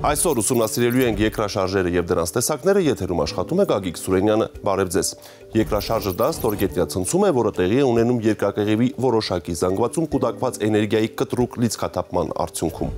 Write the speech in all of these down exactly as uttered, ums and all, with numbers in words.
Այսօր ուսումնասիրելու ենք երկրաշարժերը եւ դրանց տեսակները, եթերում աշխատում է Գագիկ Սուրենյանը, բարև ձեզ։ Երկրաշարժը դա ստորգետնյա ցնցում է, որը տեղի է ունենում երկրակեղևի որոշակի զանգվածում կուտակված էներգիայի կտրուկ լիցքաթափման արդյունքում։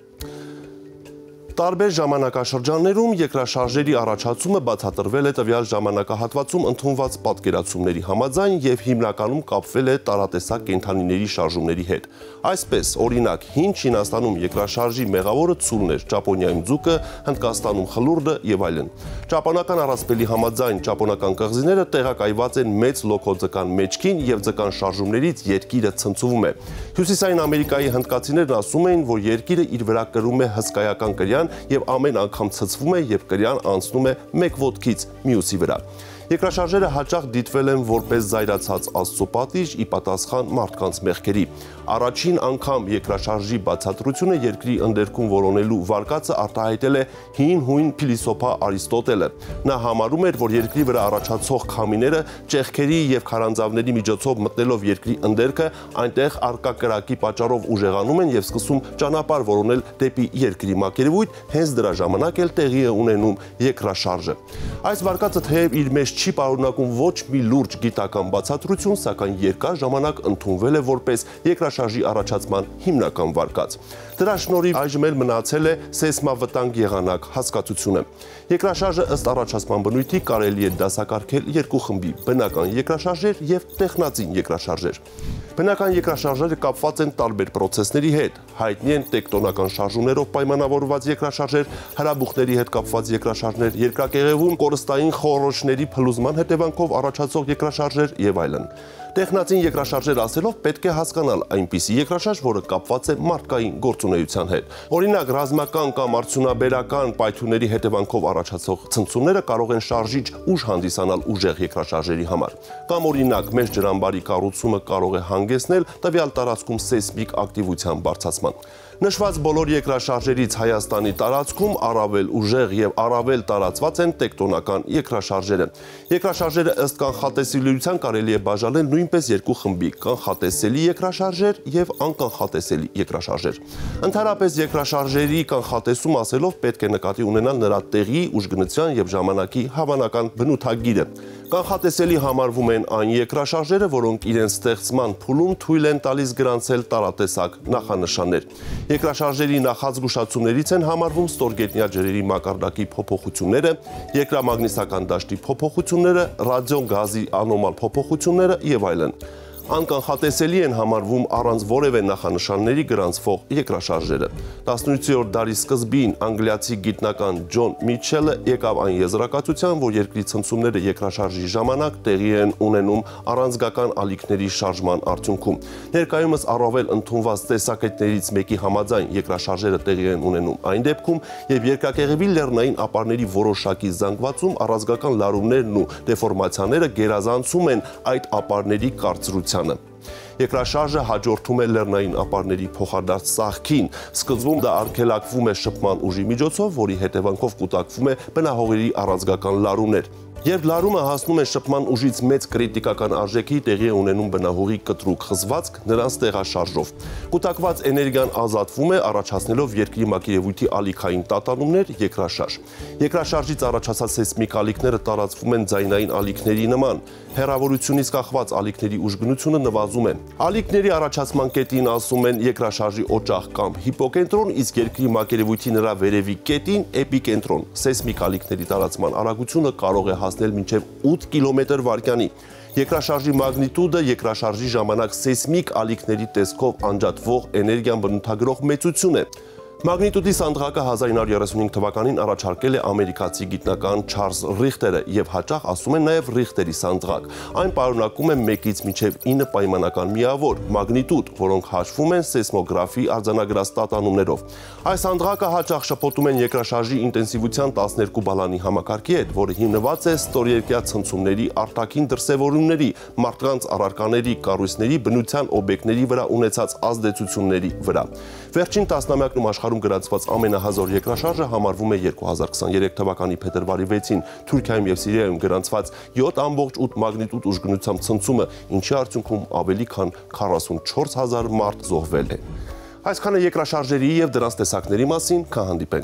Տարբեր ժամանակաշրջաններում երկրաշարժերի առաջացումը բացատրվել է տվյալ ժամանակահատվածում ընդունված պատկերացումների համաձայն եւ հիմնականում կապվել է տարատեսակ կենդանիների շարժումների հետ։ Այսպես, օրինակ, հին Չինաստանում երկրաշարժի մեղավորը ցուլն էր, Ճապոնիայում ձուկը, Հնդկաստանում խլուրդը եւ այլն։ Ճապոնական առասպելի համաձայն ճապոնական կղզիները տեղակայված են մեծ լոկոձկան մեջքին եւ ձկան շարժումներից երկիրը ցնցվում է։ Հյուսիսային Ամերիկայի հնդկացիներն ասում էին, որ երկիրը իր վրա կրում է հսկայական կրյան եւ ամեն անգամ ցցվում է, եւ կրյան անցնում է մեկ ոտքից մյուսի վրա։ Երկրաշարժերը հաճախ դիտվել են որպես զայրացած Աստծո պատիժ ի պատասխան մարդկանց մեղքերի։ Առաջին անգամ երկրաշարժի բացատրությունը երկրի ընդերքում որոնելու վարկածը արտահայտել է հին հույն փիլիսոփա Արիստոտելը։ Նա համարում էր, որ երկրի վրա առաջացող քամիները ճեղքերի եւ քարանձավների միջոցով մտնելով երկրի ընդերքը, այնտեղ արկա կրակի պատճառով ուժեղանում են եւ սկսում ճանապարհ որոնել դեպի երկրի մակերևույթ, հենց դրա ժամանակ էլ տեղի է ունենում երկրաշարժը։ Այս վարկածը թեև իր մեջ չի պարունակում ոչ մի լուրջ գիտական բացատրություն, սակայն երկար ժամանակ ընդունվել է որպես երկրաշարժի առաջացման հիմնական վարկած։ Դրա շնորհիվ այժմ էլ մնացել է սեյսմավտանգ եղանակ հասկացությունը։ Երկրաշարժը ըստ առաջացման բնույթի կարելի է դասակարգել երկու խմբի՝ բնական երկրաշարժեր եւ տեխնածին երկրաշարժեր։ Բնական երկրաշարժերը կապված են տարբեր պրոցեսների հետ, հայտնի են տեկտոնական շարժումներով պայմանավորված երկրաշարժեր, հրաբուխների հետ կապված երկրաշարժներ, երկրակեղևում կորստային խոռոչների փլուզման հետևանքով առաջացող երկրաշարժեր եւ այլն։ Տեխնածին երկրաշարժեր ասելով պետք է հասկանալ այնպիսի երկրաշարժ, որը կապված է մարդկային գործունեության հետ։ Օրինակ, ռազմական կամ արդյունաբերական պայթյունների հետևանքով առաջացող ցնցումները կարող են շարժիչ ուժ հանդիսանալ ուժեղ երկրաշարժերի համար։ Կամ օրինակ, մեծ ջրամբարի կառուցումը կարող է հանգեցնել տվյալ տարածքում սեյսմիկ ակտիվության բարձրացման։ Նշված բոլոր երկրաշարժերից Հայաստանի տարածքում առավել ուժեղ եւ առավել տարածված են տեկտոնական երկրաշարժերը։ Երկրաշարժերը ըստ կանխատեսելիության կարելի է բաժանել նույնպես երկու խմբի՝ կանխատեսելի երկրաշարժեր եւ անկանխատեսելի երկրաշարժեր։ Ընդհանրապես երկրաշարժերի կանխատեսում ասելով պետք է նկատի ունենալ նրա տեղի, ուժգնության եւ ժամանակի հավանական բնութագիրը։ Կանխատեսելի համարվում են այն երկրաշարժերը, որոնք իրենց ստեղծման փուլում թույլ են տալիս գրանցել տարատեսակ նախանշաններ։ Երկրաշարժերի նախազգուշացումներից են համարվում ստորգետնյա ջրերի մակարդակի փոփոխությունները, երկրամագնիսական դաշտի փոփոխությունները, ռադիոն գազի անոմալ փոփոխությունները եւ այլն։ Անկանխատեսելի են համարվում առանց որևէ նախանշանների գրանցվող երկրաշարժերը։ տասնութերորդ դարի սկզբին անգլիացի գիտնական Ջոն Միչելը եկավ այն եզրակացության, որ երկրի ցնցումները երկրաշարժի ժամանակ տեղի են ունենում առանձգական ալիքների շարժման արդյունքում։ Ներկայումս առավել ընդունված տեսակետներից մեկի համաձայն երկրաշարժերը տեղի են ունենում այն դեպքում, երբ երկրակեղևի լեռնային ապարների որոշակի զանգվածում առանձգական լարումներն ու դեֆորմացիաները գերազանցում են այդ ապարների կարծրությանը։ Երկրաշարժը հաջորդում է լեռնային ապարների փոխադարձ ծաղկին, սկզբում դա արգելակվում է շփման ուժի միջոցով, որի հետևանքով կուտակվում է բնահողերի առանձգական լարումներ։ Երբ լարումը հասնում է շփման ուժից մեծ կրիտիկական արժեքի, տեղի է ունենում բնահողի կտրուկ խզվածք նրանց տեղաշարժով։ Կուտակված էներգիան ազատվում է, առաջացնելով երկրի մակերևույթի ալիքային տատանումներ, երկրաշարժ։ Երկրաշարժից առաջացած սեյսմիկ ալիքները տարածվում են ձայնային ալիքների նման։ Հեռավորությունից կախված ալիքների ուժգնությունը նվազում է։ Ալիքների առաջացման կետին ասում են երկրաշարժի օջախ կամ հիպոկենտրոն, իսկ երկրի մակերևույթի նրա վերևի կետին էպիկենտրոն։ Սեյսմիկ ալիքների տարածման արագությունը կարող է հասնել մինչև ութ կիլոմետր վայրկյանի։ Երկրաշարժի մագնիտուդը երկրաշարժի ժամանակ սեյսմիկ ալիքների տեսքով անջատվող էներգիան բնութագրող մեծություն է։ Մագնիտուդի սանդղակը հազար ինը հարյուր երեսունհինգ թվականին առաջարկել է ամերիկացի գիտնական Չարլզ Ռիխտերը եւ հաճախ ասում են նաեւ Ռիխտերի սանդղակ։ Այն պարունակում է մեկից մինչև ինը պայմանական միավոր մագնիտուդ, որոնք հաշվում են սեյսմոգրաֆի արձանագրած տատանումներով։ Այս սանդղակը հաճախ շփոթում են երկրաշարժի ինտենսիվության տասներկու բալանի համակարգի հետ, որը հիմնված է ստորերկյա ցնցումների արտաքին դրսևորումների, մարդկանց առարկաների, կառույցների, բնության օբյեկտների վրա ունեցած ազդեցությունների վրա։ Վերջին տասնամյակում աշխարհում գրանցված ամենահազար երկրաշարժը համարվում է երկու հազար քսաներեք թվականի փետրվարի վեցին Թուրքիայում եւ Սիրիայում գրանցված յոթ կόμma ութ մագնիտուդ ուժգնությամբ ցնցումը, ինչի արդյունքում ավելի քան քառասունչորս հազար մարդ զոհվել է։ Այսքանը երկրաշարժերի եւ դրանց տեսակների մասին, կհանդիպենք։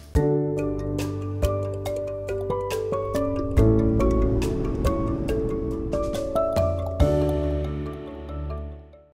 Շնորհակալ։